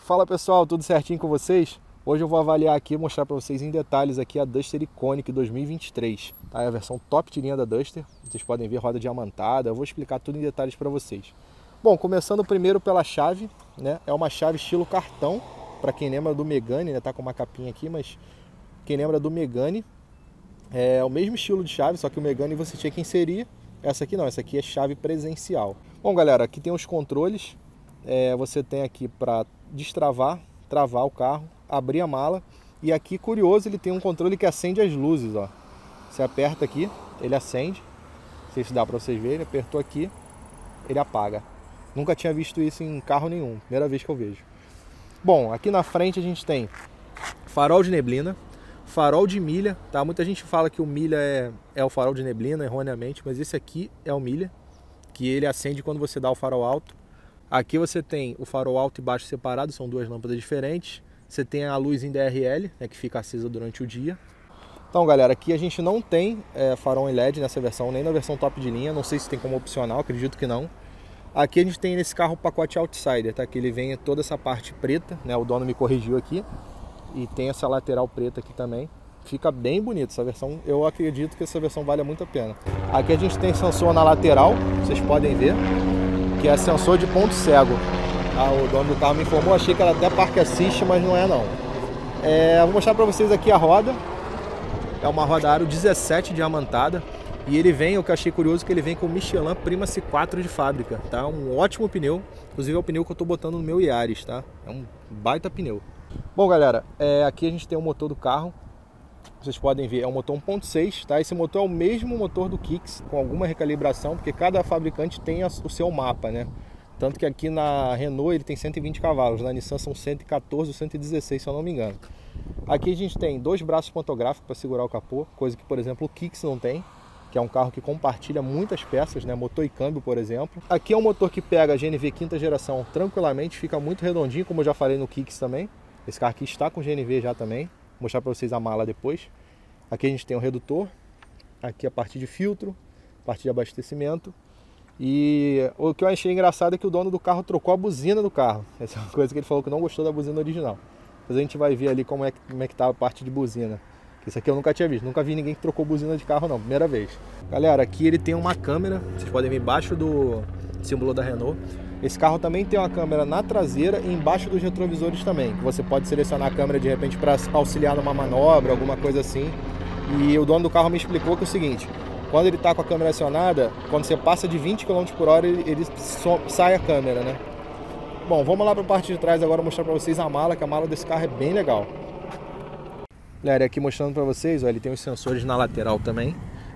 Fala pessoal, tudo certinho com vocês? Hoje eu vou avaliar aqui e mostrar para vocês em detalhes aqui a Duster Iconic 2023. Tá? É a versão top de linha da Duster. Vocês podem ver roda diamantada, eu vou explicar tudo em detalhes para vocês. Bom, começando primeiro pela chave, né? É uma chave estilo cartão, para quem lembra do Megane, né? Tá com uma capinha aqui, mas quem lembra do Megane, é o mesmo estilo de chave, só que o Megane você tinha que inserir. Essa aqui não, essa aqui é chave presencial. Bom galera, aqui tem os controles. Você tem aqui para destravar, travar o carro, abrir a mala. E aqui, curioso, ele tem um controle que acende as luzes, ó. Você aperta aqui, ele acende. Não sei se dá para vocês verem, apertou aqui, ele apaga. Nunca tinha visto isso em carro nenhum, primeira vez que eu vejo. Bom, aqui na frente a gente tem farol de neblina, farol de milha, tá? Muita gente fala que o milha é o farol de neblina, erroneamente, mas esse aqui é o milha, que ele acende quando você dá o farol alto. Aqui você tem o farol alto e baixo separado, são duas lâmpadas diferentes. Você tem a luz em DRL, né, que fica acesa durante o dia. Então galera, aqui a gente não tem farol em LED nessa versão, nem na versão top de linha. Não sei se tem como opcional, acredito que não. Aqui a gente tem nesse carro o pacote Outsider, tá? Que ele vem toda essa parte preta, né? O dono me corrigiu aqui. E tem essa lateral preta aqui também. Fica bem bonito essa versão, eu acredito que essa versão vale muito a pena. Aqui a gente tem sensor na lateral, vocês podem ver, que é sensor de ponto cego. O dono do carro me informou, achei que era até Park Assist, mas não é não. Vou mostrar para vocês aqui a roda. É uma roda aro 17 diamantada. E ele vem, o que eu achei curioso, que ele vem com o Michelin Primacy 4 de fábrica, tá? Um ótimo pneu, inclusive é o pneu que eu tô botando no meu Yaris, tá? É um baita pneu. Bom galera, aqui a gente tem o motor do carro. Vocês podem ver, é um motor 1.6, tá? Esse motor é o mesmo motor do Kicks, com alguma recalibração, porque cada fabricante tem o seu mapa, né? Tanto que aqui na Renault ele tem 120 cavalos, na Nissan são 114 ou 116, se eu não me engano. Aqui a gente tem dois braços pantográficos para segurar o capô, coisa que, por exemplo, o Kicks não tem, que é um carro que compartilha muitas peças, né? Motor e câmbio, por exemplo. Aqui é um motor que pega a GNV quinta geração tranquilamente, fica muito redondinho, como eu já falei no Kicks também. Esse carro aqui está com GNV já também. Vou mostrar para vocês a mala depois. Aqui a gente tem o redutor, aqui a parte de filtro, parte de abastecimento. E o que eu achei engraçado é que o dono do carro trocou a buzina do carro. Essa é uma coisa que ele falou que não gostou da buzina original. Mas a gente vai ver ali como é que tá a parte de buzina. Isso aqui eu nunca tinha visto, nunca vi ninguém que trocou buzina de carro não, primeira vez. Galera, aqui ele tem uma câmera, vocês podem ver embaixo do símbolo da Renault. Esse carro também tem uma câmera na traseira e embaixo dos retrovisores também. Você pode selecionar a câmera de repente para auxiliar numa manobra, alguma coisa assim. E o dono do carro me explicou que é o seguinte, quando ele está com a câmera acionada, quando você passa de 20 km por hora, ele sai a câmera, né? Bom, vamos lá para a parte de trás agora mostrar para vocês a mala, que a mala desse carro é bem legal. Galera, aqui mostrando para vocês, ó, ele tem os sensores na lateral também,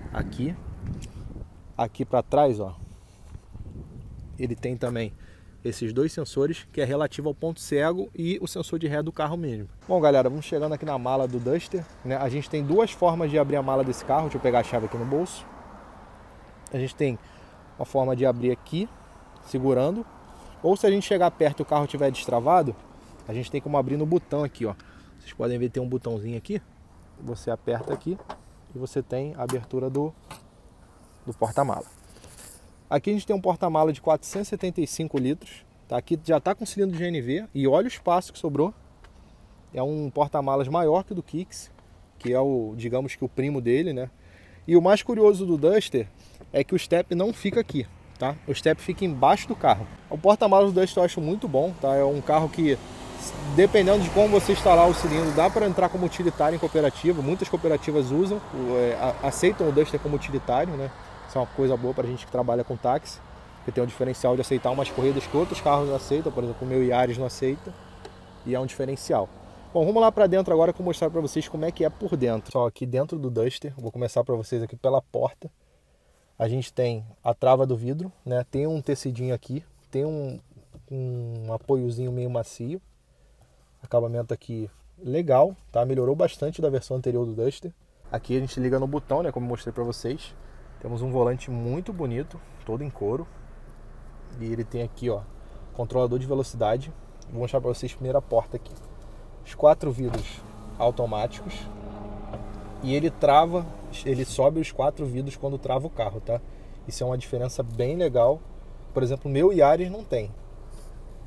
aqui para trás, ó, ele tem também esses dois sensores, que é relativo ao ponto cego e o sensor de ré do carro mesmo. Bom galera, vamos chegando aqui na mala do Duster, né? A gente tem duas formas de abrir a mala desse carro, deixa eu pegar a chave aqui no bolso. A gente tem uma forma de abrir aqui, segurando, ou se a gente chegar perto e o carro estiver destravado, a gente tem como abrir no botão aqui, ó. Vocês podem ver, tem um botãozinho aqui, você aperta aqui e você tem a abertura do porta-mala. Aqui a gente tem um porta-mala de 475 litros, tá? Aqui já está com cilindro de GNV e olha o espaço que sobrou. É um porta-malas maior que o do Kicks, que é digamos que o primo dele, né? E o mais curioso do Duster é que o step não fica aqui, tá? O step fica embaixo do carro. O porta-malas do Duster eu acho muito bom, tá? É um carro que, dependendo de como você instalar o cilindro, dá para entrar como utilitário em cooperativa. Muitas cooperativas usam, aceitam o Duster como utilitário, né? Isso é uma coisa boa para a gente que trabalha com táxi, que tem um diferencial de aceitar umas corridas que outros carros não aceitam, por exemplo, o meu Yaris não aceita, e é um diferencial. Bom, vamos lá para dentro agora que eu vou mostrar para vocês como é que é por dentro. Só aqui dentro do Duster, vou começar para vocês aqui pela porta. A gente tem a trava do vidro, né? Tem um tecidinho aqui, tem um apoiozinho meio macio. Acabamento aqui legal, tá? Melhorou bastante da versão anterior do Duster. Aqui a gente liga no botão, né? Como eu mostrei para vocês. Temos um volante muito bonito, todo em couro. E ele tem aqui, ó, controlador de velocidade. Vou mostrar para vocês primeiro a porta aqui. Os 4 vidros automáticos. E ele sobe os 4 vidros quando trava o carro, tá? Isso é uma diferença bem legal. Por exemplo, o meu Yaris não tem.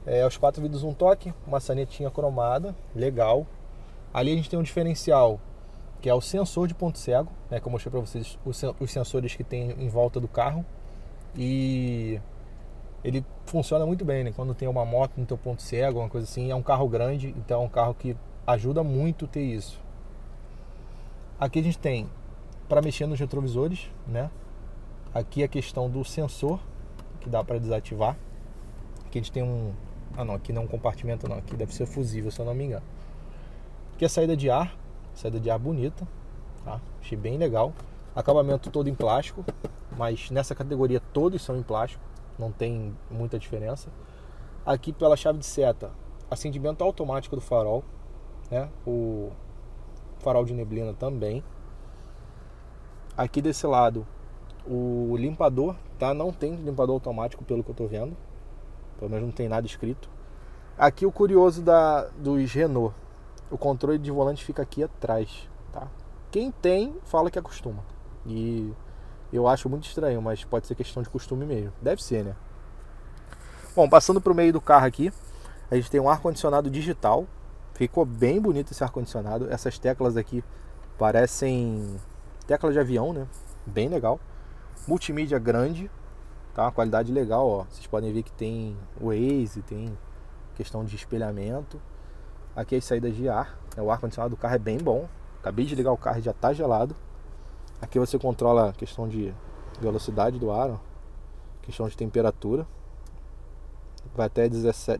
Os 4 vidros um toque, uma sanetinha cromada, legal. Ali a gente tem um diferencial, que é o sensor de ponto cego, né, que eu mostrei para vocês os sensores que tem em volta do carro. E ele funciona muito bem, né? Quando tem uma moto no teu ponto cego, uma coisa assim, é um carro grande, então é um carro que ajuda muito ter isso. Aqui a gente tem para mexer nos retrovisores, né? Aqui a questão do sensor, que dá para desativar. Aqui a gente tem um... Ah não, aqui não é um compartimento não, aqui deve ser fusível, se eu não me engano. Aqui é a saída de ar bonita, tá? Achei bem legal. Acabamento todo em plástico, mas nessa categoria todos são em plástico, não tem muita diferença. Aqui pela chave de seta, acendimento automático do farol, né? O farol de neblina também. Aqui desse lado, o limpador, tá? Não tem limpador automático pelo que eu tô vendo, pelo menos não tem nada escrito. Aqui o curioso dos Renault, o controle de volante fica aqui atrás, tá? Quem tem, fala que acostuma. E eu acho muito estranho, mas pode ser questão de costume mesmo. Deve ser, né? Bom, passando para o meio do carro aqui, a gente tem um ar-condicionado digital. Ficou bem bonito esse ar-condicionado. Essas teclas aqui parecem teclas de avião, né? Bem legal. Multimídia grande, tá? Uma qualidade legal, ó. Vocês podem ver que tem Waze, tem questão de espelhamento. Aqui as saídas de ar. O ar-condicionado do carro é bem bom. Acabei de ligar o carro e já está gelado. Aqui você controla a questão de velocidade do ar, ó. Questão de temperatura. Vai até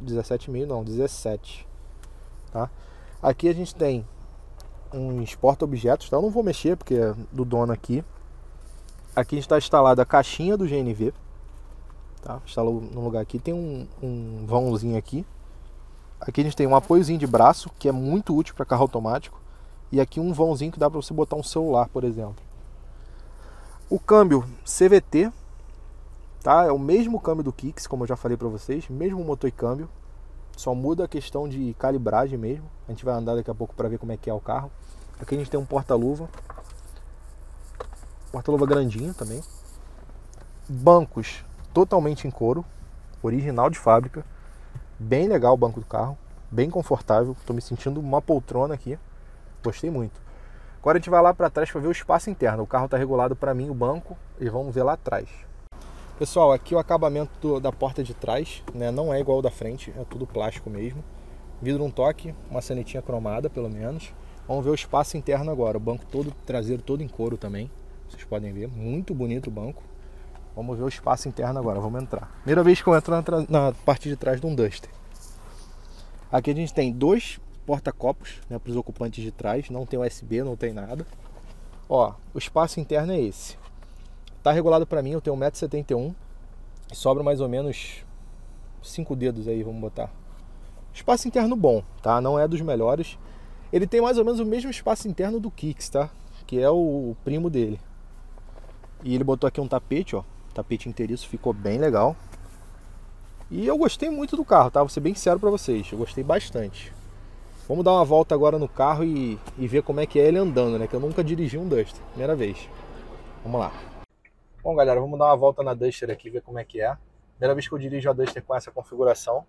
17, tá? Aqui a gente tem uns porta-objetos, tá? Eu não vou mexer porque é do dono aqui. Aqui está instalada a caixinha do GNV, tá? Instalou no lugar aqui. Tem um vãozinho aqui. Aqui a gente tem um apoiozinho de braço, que é muito útil para carro automático. E aqui um vãozinho que dá para você botar um celular, por exemplo. O câmbio CVT, tá? É o mesmo câmbio do Kicks, como eu já falei para vocês, mesmo motor e câmbio. Só muda a questão de calibragem mesmo. A gente vai andar daqui a pouco para ver como é que é o carro. Aqui a gente tem um porta-luva. Porta-luva grandinho também. Bancos totalmente em couro, original de fábrica. Bem legal o banco do carro, bem confortável. Estou me sentindo uma poltrona aqui. Gostei muito. Agora a gente vai lá para trás para ver o espaço interno. O carro está regulado para mim, o banco, e vamos ver lá atrás. Pessoal, aqui o acabamento da porta de trás, né, não é igual ao da frente, é tudo plástico mesmo. Vidro um toque, uma sanetinha cromada pelo menos. Vamos ver o espaço interno agora. O banco todo traseiro todo em couro também. Vocês podem ver, muito bonito o banco. Vamos ver o espaço interno agora, vamos entrar. Primeira vez que eu entro na parte de trás de um Duster. Aqui a gente tem 2 porta-copos, né, para os ocupantes de trás. Não tem USB, não tem nada. Ó, o espaço interno é esse. Tá regulado para mim, eu tenho 1,71 m. E sobra mais ou menos 5 dedos aí, vamos botar. Espaço interno bom, tá? Não é dos melhores. Ele tem mais ou menos o mesmo espaço interno do Kicks, tá? Que é o primo dele. E ele botou aqui um tapete, ó. Tapete inteiriço, ficou bem legal. E eu gostei muito do carro, tá? Vou ser bem sincero pra vocês, eu gostei bastante. Vamos dar uma volta agora no carro e ver como é que é ele andando, né? Que eu nunca dirigi um Duster, primeira vez. Vamos lá. Bom, galera, vamos dar uma volta na Duster aqui, ver como é que é. Primeira vez que eu dirijo a Duster com essa configuração.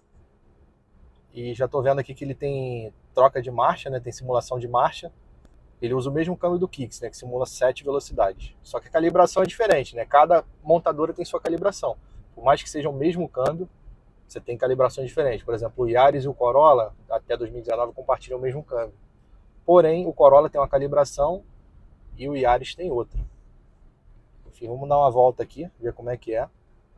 E já tô vendo aqui que ele tem troca de marcha, né? Tem simulação de marcha. Ele usa o mesmo câmbio do Kicks, né? Que simula 7 velocidades. Só que a calibração é diferente, né? Cada montadora tem sua calibração. Por mais que seja o mesmo câmbio, você tem calibrações diferentes. Por exemplo, o Yaris e o Corolla, até 2019, compartilham o mesmo câmbio. Porém, o Corolla tem uma calibração e o Yaris tem outra. Enfim, vamos dar uma volta aqui, ver como é que é.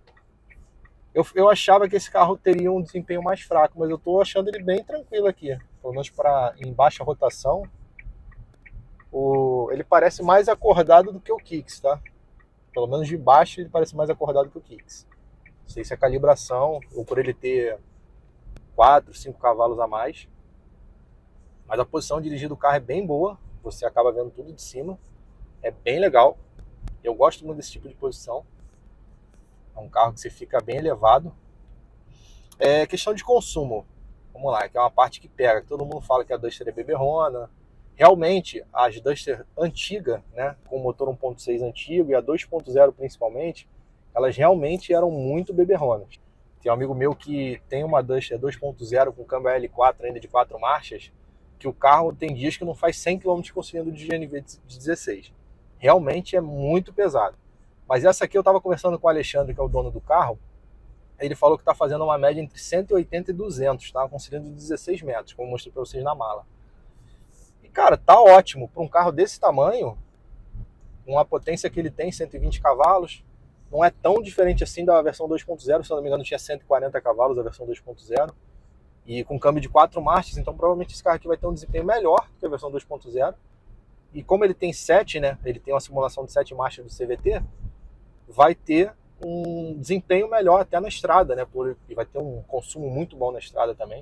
Eu achava que esse carro teria um desempenho mais fraco, mas eu estou achando ele bem tranquilo aqui. Pelo menos em baixa rotação. Ele parece mais acordado do que o Kicks, tá? Pelo menos de baixo ele parece mais acordado que o Kicks. Não sei se é a calibração ou por ele ter 4, 5 cavalos a mais. Mas a posição de dirigir do carro é bem boa. Você acaba vendo tudo de cima. É bem legal. Eu gosto muito desse tipo de posição. É um carro que você fica bem elevado. É questão de consumo. Vamos lá, que é uma parte que pega. Todo mundo fala que a Duster é beberrona. Realmente, as Duster antigas, né, com o motor 1.6 antigo e a 2.0 principalmente, elas realmente eram muito beberronas. Tem um amigo meu que tem uma Duster 2.0 com câmbio L4 ainda de 4 marchas, que o carro tem dias que não faz 100 km consumindo de GNV de 16. Realmente é muito pesado. Mas essa aqui eu estava conversando com o Alexandre, que é o dono do carro, ele falou que está fazendo uma média entre 180 e 200, tá? Com cilindro de 16 metros, como eu mostrei para vocês na mala. E cara, tá ótimo para um carro desse tamanho, com a potência que ele tem, 120 cavalos, não é tão diferente assim da versão 2.0, se eu não me engano tinha 140 cavalos a versão 2.0, e com câmbio de 4 marchas, então provavelmente esse carro aqui vai ter um desempenho melhor que a versão 2.0, e como ele tem 7, né, ele tem uma simulação de 7 marchas do CVT, vai ter um desempenho melhor até na estrada, né? E vai ter um consumo muito bom na estrada também.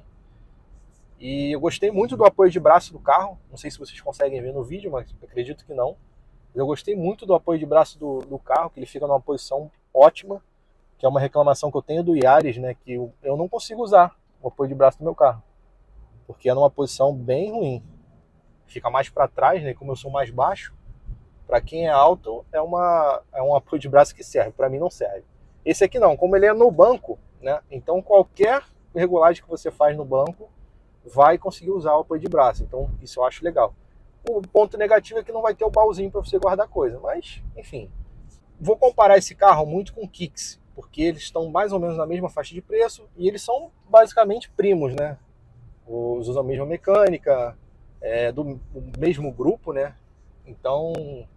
E eu gostei muito do apoio de braço do carro. Não sei se vocês conseguem ver no vídeo, mas acredito que não. Eu gostei muito do apoio de braço do carro, que ele fica numa posição ótima, que é uma reclamação que eu tenho do Yaris, né? Que eu não consigo usar o apoio de braço do meu carro, porque é numa posição bem ruim. Fica mais para trás, né? Como eu sou mais baixo, para quem é alto, é um apoio de braço que serve. Para mim não serve. Esse aqui não, como ele é no banco, né? Então qualquer regulagem que você faz no banco vai conseguir usar o apoio de braço. Então isso eu acho legal. O ponto negativo é que não vai ter o baúzinho para você guardar coisa. Mas, enfim. Vou comparar esse carro muito com o Kicks, porque eles estão mais ou menos na mesma faixa de preço e eles são basicamente primos, né? Os usam a mesma mecânica, do mesmo grupo, né? Então,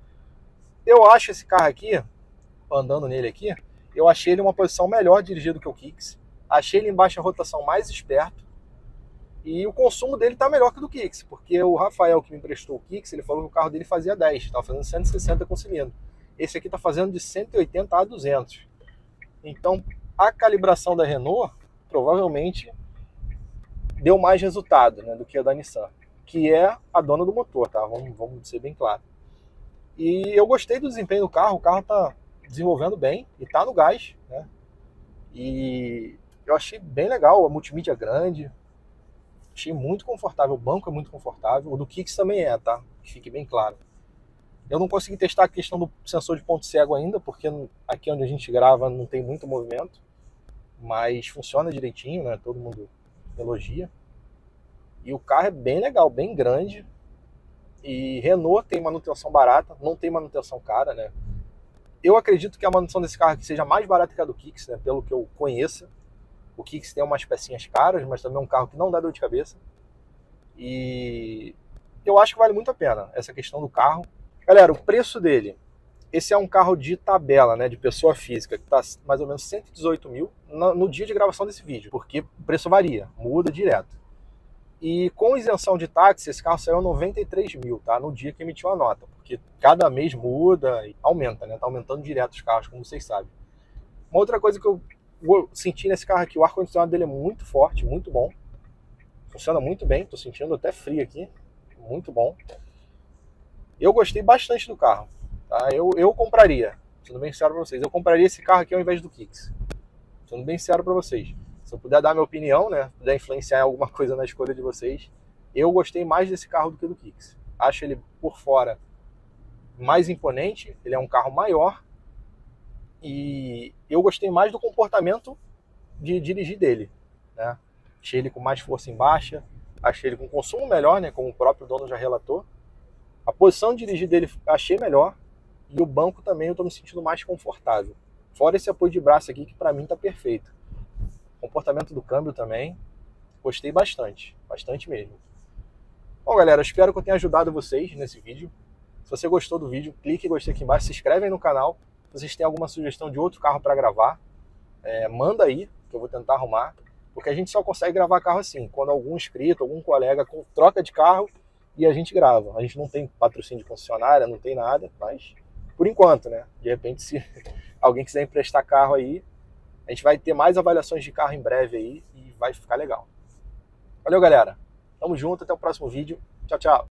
eu acho esse carro aqui, andando nele aqui, eu achei ele uma posição melhor dirigido que o Kicks. Achei ele em baixa rotação mais esperto. E o consumo dele tá melhor que o do Kicks, porque o Rafael que me emprestou o Kicks, ele falou que o carro dele fazia 10, estava fazendo 160 com cilindro. Esse aqui tá fazendo de 180 a 200. Então, a calibração da Renault provavelmente deu mais resultado, né, do que a da Nissan, que é a dona do motor, tá? Vamos ser bem claro. E eu gostei do desempenho do carro, o carro tá desenvolvendo bem e tá no gás, né? E eu achei bem legal, a multimídia grande, achei muito confortável, o banco é muito confortável, o do Kicks também é, tá? Que fique bem claro. Eu não consegui testar a questão do sensor de ponto cego ainda, porque aqui onde a gente grava não tem muito movimento, mas funciona direitinho, né? Todo mundo elogia. E o carro é bem legal, bem grande. E Renault tem manutenção barata, não tem manutenção cara, né? Eu acredito que a manutenção desse carro aqui seja mais barata que a do Kicks, né? Pelo que eu conheço. O Kicks tem umas pecinhas caras, mas também é um carro que não dá dor de cabeça. E eu acho que vale muito a pena essa questão do carro. Galera, o preço dele, esse é um carro de tabela, né? De pessoa física, que tá mais ou menos 118 mil no dia de gravação desse vídeo, porque o preço varia, muda direto. E com isenção de táxi, esse carro saiu a 93 mil, tá? No dia que emitiu a nota, porque cada mês muda e aumenta, né? Tá aumentando direto os carros, como vocês sabem. Uma outra coisa que eu senti nesse carro aqui, o ar-condicionado dele é muito forte, muito bom. Funciona muito bem, tô sentindo até frio aqui, muito bom. Eu gostei bastante do carro, tá? Eu compraria, sendo bem sincero pra vocês, eu compraria esse carro aqui ao invés do Kicks. Sendo bem sincero pra vocês. Se eu puder dar minha opinião, né, puder influenciar em alguma coisa na escolha de vocês, eu gostei mais desse carro do que do Kicks. Acho ele por fora mais imponente, ele é um carro maior e eu gostei mais do comportamento de dirigir dele, né? Achei ele com mais força em baixa, achei ele com consumo melhor, né, como o próprio dono já relatou. A posição de dirigir dele achei melhor e o banco também eu estou me sentindo mais confortável. Fora esse apoio de braço aqui que para mim tá perfeito. Comportamento do câmbio também, gostei bastante, bastante mesmo. Bom, galera, espero que eu tenha ajudado vocês nesse vídeo. Se você gostou do vídeo, clique em gostei aqui embaixo, se inscreve aí no canal. Se vocês têm alguma sugestão de outro carro para gravar, manda aí, que eu vou tentar arrumar. Porque a gente só consegue gravar carro assim, quando algum inscrito, algum colega troca de carro e a gente grava. A gente não tem patrocínio de concessionária, não tem nada, mas por enquanto, né? De repente, se alguém quiser emprestar carro aí, a gente vai ter mais avaliações de carro em breve aí e vai ficar legal. Valeu, galera. Tamo junto, até o próximo vídeo. Tchau, tchau.